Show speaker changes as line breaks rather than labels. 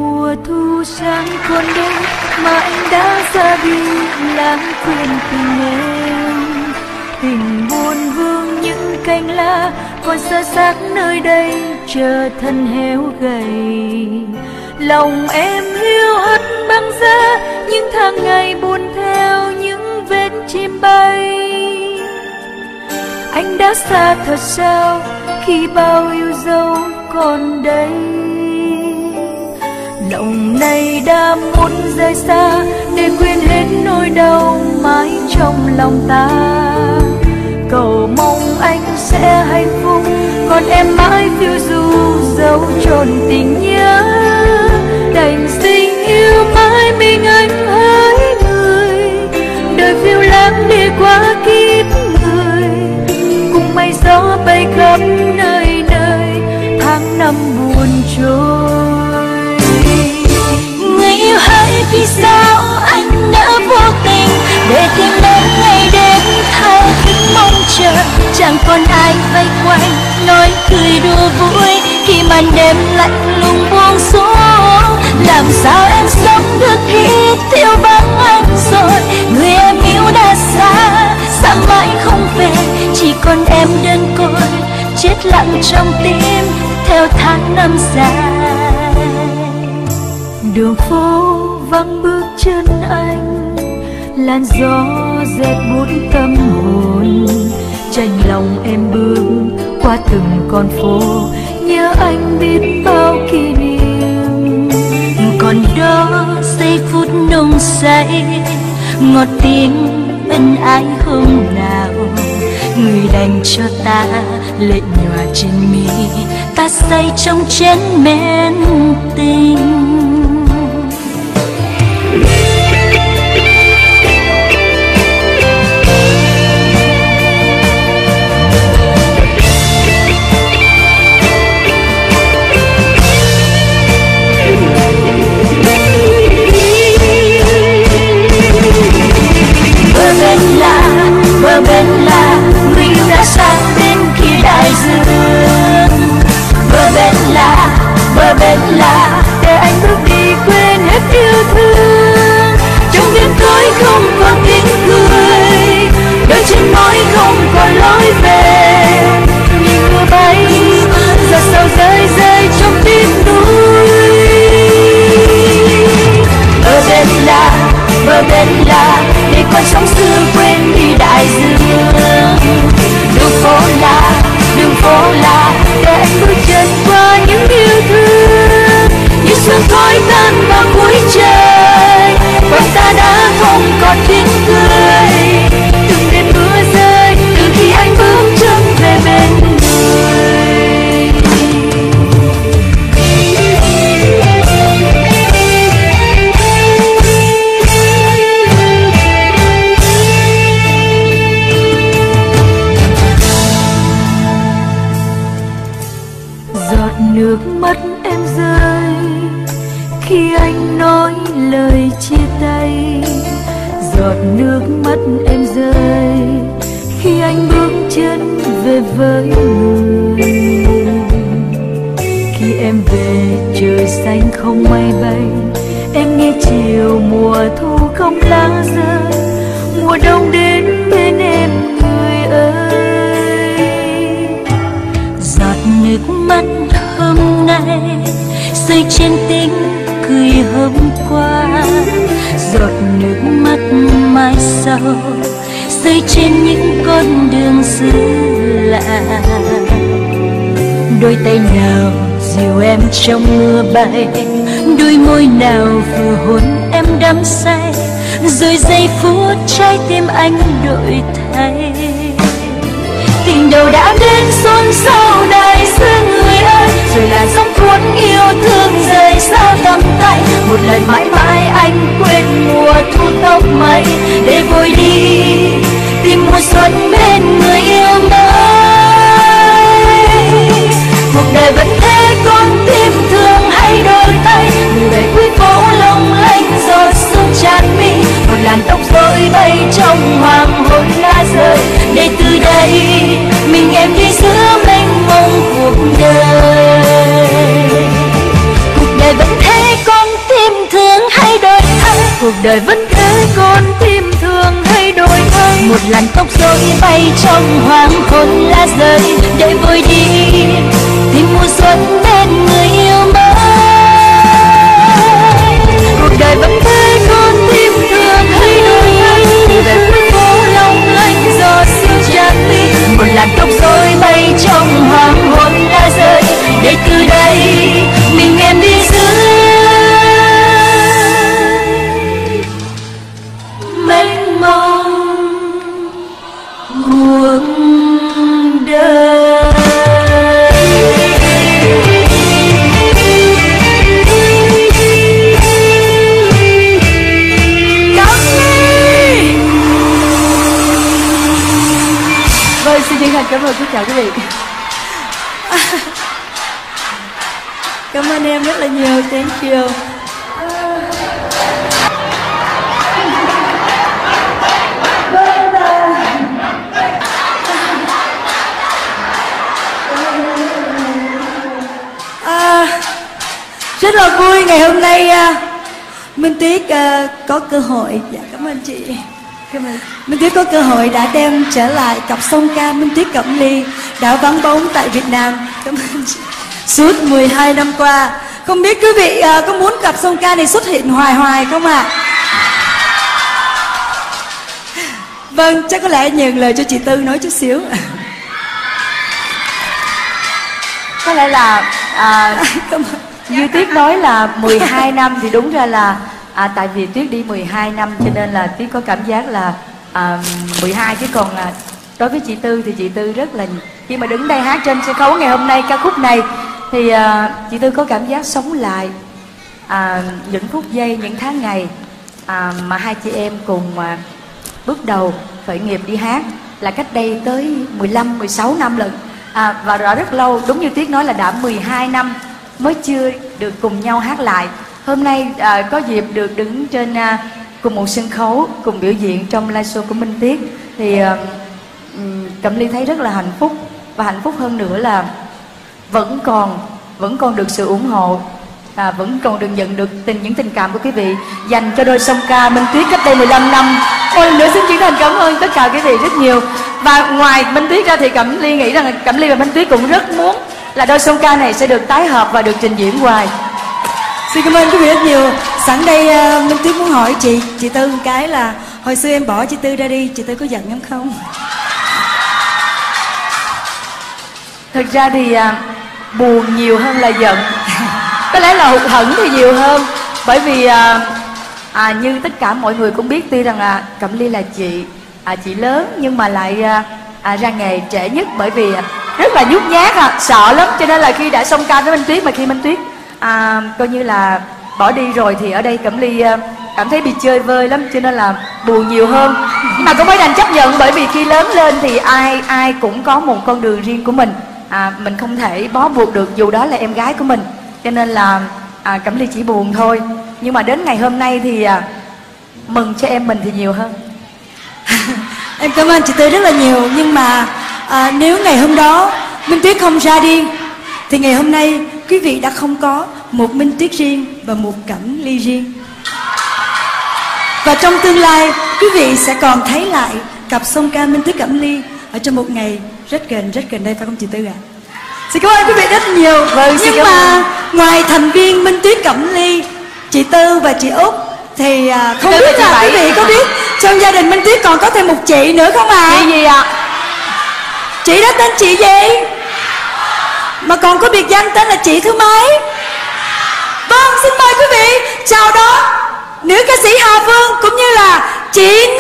mùa thu sáng còn đây mà anh đã ra đi lãng quên tình em. Tình buồn vương những cành lá còn sơ xác nơi đây chờ thân héo gầy. Lòng em hiu hắt băng giá những tháng ngày buồn theo những vết chim bay. Anh đã xa thật sao khi bao yêu dấu còn đây. Lòng này đã muốn rời xa để quên hết nỗi đau mãi trong lòng ta. Cầu mong anh sẽ hạnh phúc còn em mãi phiêu du dấu tròn tình nhớ. Đành tình yêu mãi mình anh hỡi người, đời phiêu lãng đi qua kiếp người. Cùng mây gió bay khắp nơi nơi tháng năm buồn trôi.
Người yêu hỡi vì sao anh đã vô tình để tìm đến ngày đến tha thiết mong chờ. Chẳng còn ai vây quanh nói cười đùa vui khi màn đêm lạnh lùng buông xuống. Làm sao em sống được khi thiếu vắng anh rồi. Người em yêu đã xa, xa mãi không về. Chỉ còn em đơn côi chết lặng trong tim theo tháng năm dài.
Đường phố vắng bước chân anh, làn gió rét buốt tâm hồn. Chạnh lòng em bước qua từng con phố, nhớ anh biết bao kỷ niệm.
Còn đó giây phút nồng say, ngọt tiếng ân ái hôm nào. Người đành cho ta lệ nhòa trên mi, ta say trong chén men tình. Bờ bên là người yêu đã sang bên kia đại dương. Bờ bên là
để anh bước đi quên hết yêu thương.
trong đêm tối không còn tiếng cười, đôi chân môi không còn lối về.
Nhìn mưa bay giọt sầu rơi rơi trong tim núi.
Bờ bên là để con sóng xưa quên đi đại dương. Đường phố là
để anh bước chân qua những yêu thương.
như sương khói tan vào cuối trời, và ta đã không còn tiếng cười.
Từng đêm mưa rơi từ khi anh bước chân về bên người. Giọt nước mắt em rơi khi anh nói lời chia tay. Giọt nước mắt em rơi khi anh bước chân về với người. Khi em về trời xanh không mây bay, em nghe chiều mùa thu không lá rơi. Mùa đông đến bên em người ơi.
Giọt nước mắt hôm nay rơi trên tiếng cười hôm qua. Giọt nước mắt mai sau rơi trên những con đường xứ lạ. Đôi tay nào dìu em trong mưa bay, đôi môi nào vừa hôn em đắm say. Rồi giây phút trái tim anh đổi thay. Tình đầu đã đến xôn xao đại dương người ơi, rồi là dòng cuốn yêu thương rời xa tầm tay. Một lần mãi mãi anh quên mùa thu tóc mây, để vội đi tìm mùa xuân bên người yêu mới. Cuộc đời vẫn thế con tim thường hay đổi thay, người về cuối phố lộng lanh giọt sương tràn mi. Một làn tóc rối bay trong hoàng hôn lá rơi, để từ đây mình em đi giữa mênh mông cuộc đời. Cuộc đời vẫn
đời vẫn thế con tim thường hay đổi thay.
Một làn tóc rối bay trong hoàng hôn lá rơi, để vội đi tìm mùa xuân bên người yêu mới.
Cuộc đời vẫn thế con tim thường hay đổi thay, về cuối phố long lanh gió siêu tràn mi.
Một làn tóc rối bay trong hoàng hôn lá rơi, để từ đây mình em đi dưới mênh mông cuộc đời.
Vâng, xin chân thành cảm ơn tất cả quý vị. Cảm ơn em rất là nhiều, thank you. Rất là vui ngày hôm nay Minh Tuyết có cơ hội. Dạ, cảm ơn chị. Cảm ơn. Minh Tuyết có cơ hội đã đem trở lại cặp song ca Minh Tuyết Cẩm Ly đã vắng bóng tại Việt Nam. Cảm ơn chị. Suốt 12 năm qua, không biết quý vị có muốn cặp song ca này xuất hiện hoài hoài không ạ? Vâng, chắc có lẽ nhường lời cho chị Tư nói chút xíu.
Có lẽ là như Tuyết nói là 12 năm thì đúng ra là tại vì Tuyết đi 12 năm cho nên là Tuyết có cảm giác là 12, chứ còn đối với chị Tư thì chị Tư rất là, khi mà đứng đây hát trên sân khấu ngày hôm nay ca khúc này thì chị Tư có cảm giác sống lại những phút giây, những tháng ngày mà hai chị em cùng bước đầu khởi nghiệp đi hát là cách đây tới 15-16 năm lận. Và rất lâu, đúng như Tuyết nói là đã 12 năm mới chưa được cùng nhau hát lại. Hôm nay có dịp được đứng trên cùng một sân khấu, cùng biểu diễn trong live show của Minh Tuyết thì Cẩm Ly thấy rất là hạnh phúc, và hạnh phúc hơn nữa là vẫn còn được sự ủng hộ, vẫn còn được nhận được những tình cảm của quý vị dành cho đôi song ca Minh Tuyết cách đây 15 năm. Một lần nữa xin chân thành cảm ơn tất cả quý vị rất nhiều. Và ngoài Minh Tuyết ra thì Cẩm Ly nghĩ rằng Cẩm Ly và Minh Tuyết cũng rất muốn là đôi song ca này sẽ được tái hợp và được trình diễn hoài.
Xin cảm ơn quý vị rất nhiều. Sẵn đây Minh Tuyết muốn hỏi chị Tư một cái là hồi xưa em bỏ chị Tư ra đi, chị Tư có giận em không?
Thực ra thì buồn nhiều hơn là giận. Có lẽ là hụt hẫng thì nhiều hơn. Bởi vì như tất cả mọi người cũng biết, tuy rằng là Cẩm Ly là chị lớn nhưng mà lại ra nghề trễ nhất, bởi vì rất là nhút nhát, sợ lắm. Cho nên là khi đã song ca với Minh Tuyết, mà khi Minh Tuyết coi như là bỏ đi rồi thì ở đây Cẩm Ly cảm thấy bị chơi vơi lắm, cho nên là buồn nhiều hơn. Nhưng mà cũng phải đành chấp nhận, bởi vì khi lớn lên thì ai cũng có một con đường riêng của mình. Mình không thể bó buộc được dù đó là em gái của mình. Cho nên là Cẩm Ly chỉ buồn thôi. Nhưng mà đến ngày hôm nay thì mừng cho em mình thì nhiều hơn.
Em cảm ơn chị Tư rất là nhiều. Nhưng mà nếu ngày hôm đó Minh Tuyết không ra đi thì ngày hôm nay quý vị đã không có một Minh Tuyết riêng và một Cẩm Ly riêng. Và trong tương lai quý vị sẽ còn thấy lại cặp song ca Minh Tuyết Cẩm Ly ở trong một ngày rất gần đây, phải không chị Tư ạ? Xin cảm ơn quý vị rất nhiều.
Vâng,
nhưng mà ngoài thành viên Minh Tuyết Cẩm Ly, chị Tư và chị Út thì không biết là quý vị có biết trong gia đình Minh Tuyết còn có thêm một chị nữa không ạ?
Chị gì ạ?
Chị đó tên chị gì? Mà còn có biệt danh tên là chị thứ mấy? Vâng, xin mời quý vị chào đón nữ ca sĩ Hà Phương cũng như là chị